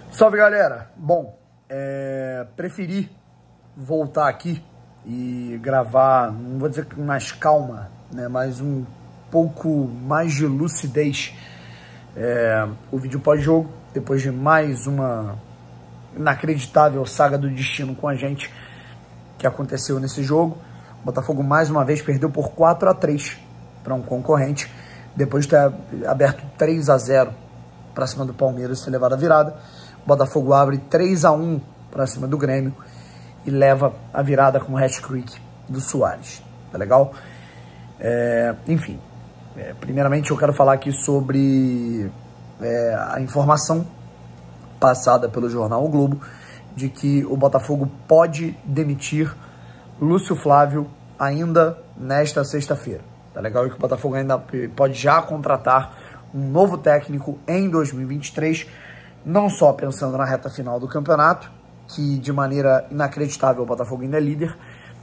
Salve, galera! Bom, preferi voltar aqui e gravar, não vou dizer com mais calma, né, mas um pouco mais de lucidez o vídeo pós-jogo, depois de mais uma inacreditável saga do destino com a gente que aconteceu nesse jogo. O Botafogo mais uma vez perdeu por 4-3 para um concorrente, depois de ter aberto 3-0 para cima do Palmeiras e ter levado a virada. O Botafogo abre 3-1 para cima do Grêmio e leva a virada com o hat-trick do Soares. Tá legal? Enfim, primeiramente eu quero falar aqui sobre a informação passada pelo jornal O Globo de que o Botafogo pode demitir Lúcio Flávio ainda nesta sexta-feira. Tá legal? E que o Botafogo ainda pode já contratar um novo técnico em 2023, não só pensando na reta final do campeonato, que de maneira inacreditável o Botafogo ainda é líder,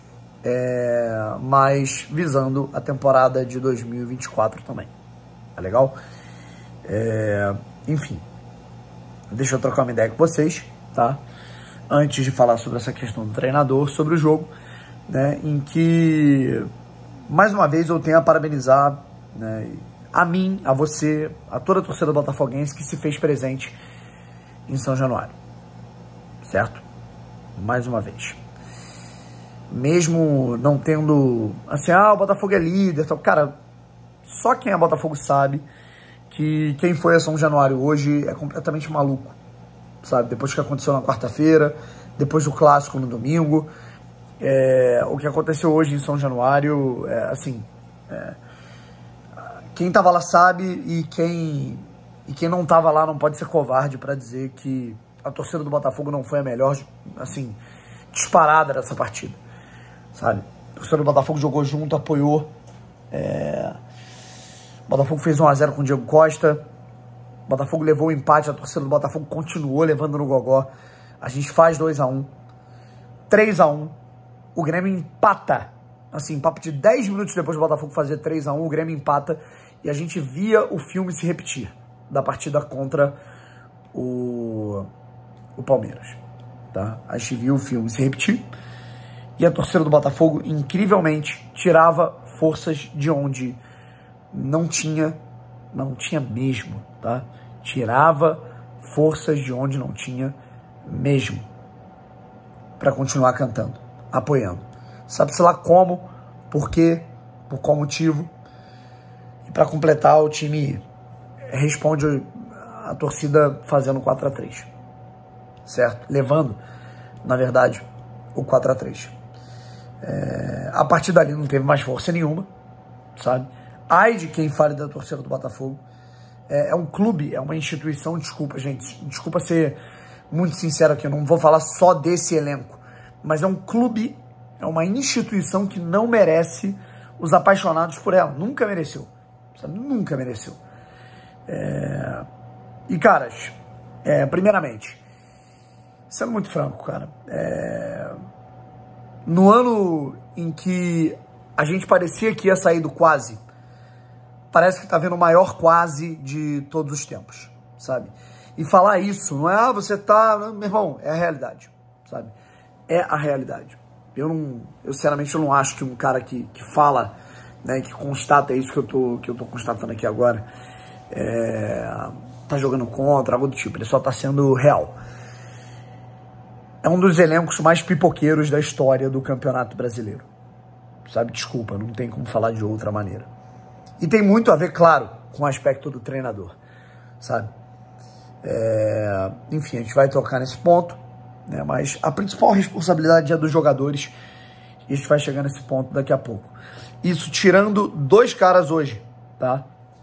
mas visando a temporada de 2024 também. Tá legal? Enfim, deixa eu trocar uma ideia com vocês, tá? Antes de falar sobre essa questão do treinador, sobre o jogo, né, em que, mais uma vez, eu tenho a parabenizar, né, a mim, a você, a toda a torcida botafoguense que se fez presente em São Januário, certo? Mais uma vez. Mesmo não tendo, assim, o Botafogo é líder, então, cara, só quem é Botafogo sabe que quem foi a São Januário hoje é completamente maluco, sabe? Depois do que aconteceu na quarta-feira, depois do clássico no domingo, o que aconteceu hoje em São Januário, quem tava lá sabe e quem não tava lá não pode ser covarde para dizer que a torcida do Botafogo não foi a melhor, assim, disparada dessa partida, sabe? A torcida do Botafogo jogou junto, apoiou. O Botafogo fez 1-0 com o Diego Costa. O Botafogo levou o empate, a torcida do Botafogo continuou levando no gogó. A gente faz 2-1, 3-1. O Grêmio empata. Assim, papo de 10 minutos depois do Botafogo fazer 3-1, o Grêmio empata. E a gente via o filme se repetir da partida contra o Palmeiras. Tá? A gente viu o filme se repetir. E a torcida do Botafogo, incrivelmente, tirava forças de onde não tinha mesmo, tá? Tirava forças de onde não tinha mesmo para continuar cantando, apoiando. Sabe-se lá como, por quê, por qual motivo. E para completar, o time responde a torcida fazendo 4-3, certo? Levando, na verdade, o 4-3. A partir dali não teve mais força nenhuma, sabe? Ai de quem fale da torcida do Botafogo. É um clube, é uma instituição, desculpa, gente. Desculpa ser muito sincero aqui, eu não vou falar só desse elenco. Mas é um clube, é uma instituição que não merece os apaixonados por ela. Nunca mereceu, sabe? Nunca mereceu. E, caras, primeiramente, sendo muito franco, cara, no ano em que a gente parecia que ia sair do quase, parece que tá vendo o maior quase de todos os tempos, sabe? E falar isso não é, você tá... Meu irmão, é a realidade, sabe? É a realidade. Eu sinceramente, eu não acho que um cara que fala, né, que constata isso que eu tô constatando aqui agora, tá jogando contra, algo do tipo. Ele só tá sendo real. É um dos elencos mais pipoqueiros da história do Campeonato Brasileiro, sabe? Desculpa, não tem como falar de outra maneira. E tem muito a ver, claro, com o aspecto do treinador, sabe? Enfim, a gente vai tocar nesse ponto, né? Mas a principal responsabilidade é dos jogadores e a gente vai chegar nesse ponto daqui a pouco. Isso tirando 2 caras hoje, tá?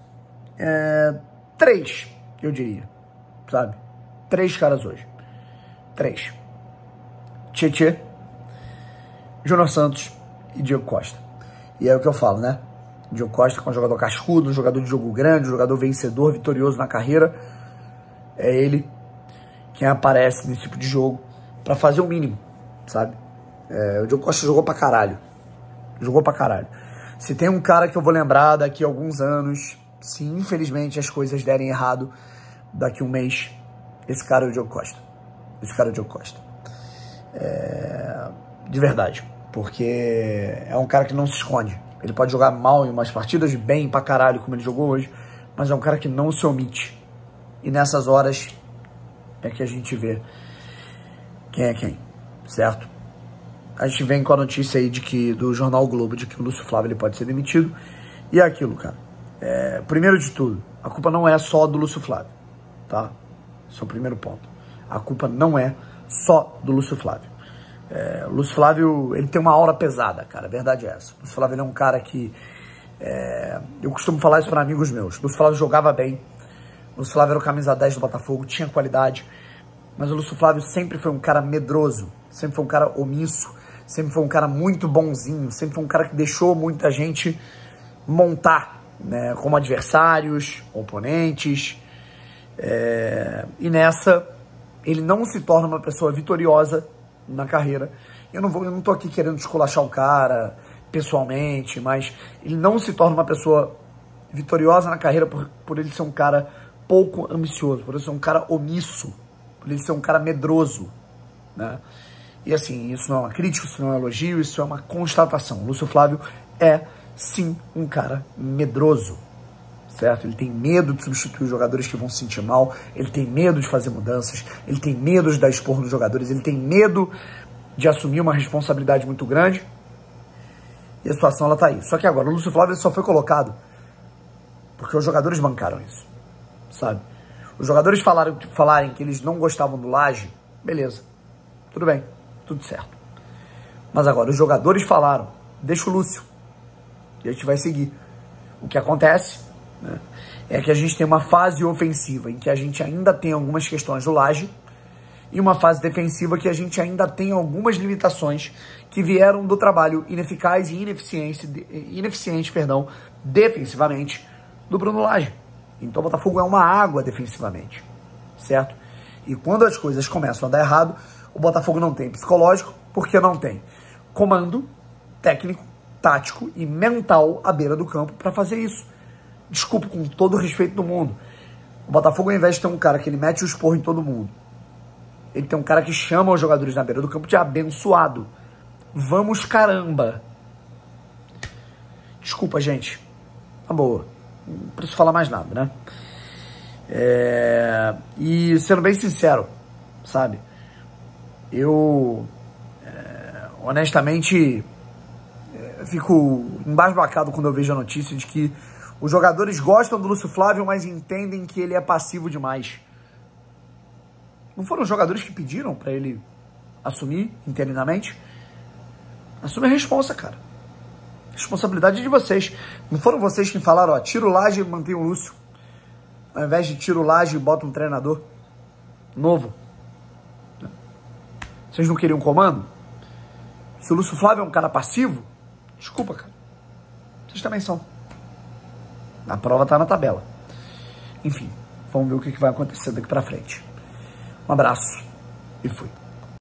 3, eu diria, sabe? 3 caras hoje. 3. Tietê, Júnior Santos e Diego Costa. E é o que eu falo, né? Diego Costa, que é um jogador cascudo, um jogador de jogo grande, um jogador vencedor, vitorioso na carreira. É ele quem aparece nesse tipo de jogo pra fazer o mínimo, sabe? O Diego Costa jogou pra caralho. Jogou pra caralho. Se tem um cara que eu vou lembrar daqui a alguns anos, se infelizmente as coisas derem errado daqui a um mês, Esse cara é o Diogo Costa. Esse cara é o Diogo Costa. De verdade. Porque é um cara que não se esconde. Ele pode jogar mal em umas partidas, bem pra caralho, como ele jogou hoje, mas é um cara que não se omite. E nessas horas é que a gente vê quem é quem, certo? A gente vem com a notícia aí do Jornal o Globo de que o Lúcio Flávio ele pode ser demitido. E é aquilo, cara. Primeiro de tudo, a culpa não é só do Lúcio Flávio, tá? Esse é o primeiro ponto. A culpa não é só do Lúcio Flávio. O Lúcio Flávio, ele tem uma aura pesada, cara. A verdade é essa. O Lúcio Flávio ele é um cara que... eu costumo falar isso para amigos meus. O Lúcio Flávio jogava bem. O Lúcio Flávio era o camisa 10 do Botafogo, tinha qualidade. Mas o Lúcio Flávio sempre foi um cara medroso. Sempre foi um cara omisso. Sempre foi um cara muito bonzinho. Sempre foi um cara que deixou muita gente montar, né, como adversários, oponentes. E nessa, ele não se torna uma pessoa vitoriosa na carreira. Eu não tô aqui querendo esculachar o cara pessoalmente, mas ele não se torna uma pessoa vitoriosa na carreira por ele ser um cara pouco ambicioso, por ele ser um cara omisso, por ele ser um cara medroso, né? E assim, isso não é uma crítica, isso não é um elogio, isso é uma constatação. O Lúcio Flávio é, sim, um cara medroso, certo? Ele tem medo de substituir os jogadores que vão se sentir mal, ele tem medo de fazer mudanças, ele tem medo de dar esporro nos jogadores, ele tem medo de assumir uma responsabilidade muito grande. E a situação, ela tá aí. Só que agora, o Lúcio Flávio só foi colocado porque os jogadores bancaram isso, sabe? Os jogadores falarem que eles não gostavam do Lage, beleza, tudo bem, tudo certo. Mas agora, os jogadores falaram, deixa o Lúcio, e a gente vai seguir. O que acontece, né, é que a gente tem uma fase ofensiva em que a gente ainda tem algumas questões do Lage e uma fase defensiva que a gente ainda tem algumas limitações que vieram do trabalho ineficaz e ineficiente, defensivamente do Bruno Lage. Então o Botafogo é uma água defensivamente, certo? E quando as coisas começam a dar errado, o Botafogo não tem psicológico, porque não tem comando técnico, tático e mental à beira do campo para fazer isso. Desculpa, com todo o respeito do mundo. O Botafogo, ao invés de ter um cara que ele mete o esporro em todo mundo, ele tem um cara que chama os jogadores na beira do campo de abençoado. Vamos, caramba. Desculpa, gente. Tá boa. Não preciso falar mais nada, né? E sendo bem sincero, sabe? Eu, honestamente, fico embasbacado quando eu vejo a notícia de que os jogadores gostam do Lúcio Flávio, mas entendem que ele é passivo demais. Não foram os jogadores que pediram pra ele assumir interinamente? Assume a responsa, cara. Responsabilidade de vocês. Não foram vocês que falaram, ó, tira o Lage e mantém o Lúcio. Ao invés de tira o Lage e bota um treinador novo. Vocês não queriam comando? Se o Lúcio Flávio é um cara passivo, desculpa, cara. Vocês também são. A prova tá na tabela. Enfim, vamos ver o que vai acontecer daqui pra frente. Um abraço e fui.